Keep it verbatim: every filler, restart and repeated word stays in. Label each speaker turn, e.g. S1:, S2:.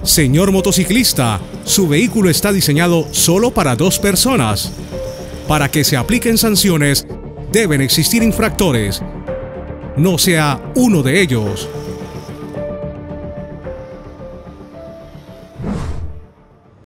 S1: Señor motociclista, su vehículo está diseñado solo para dos personas. Para que se apliquen sanciones, deben existir infractores. No sea uno de ellos.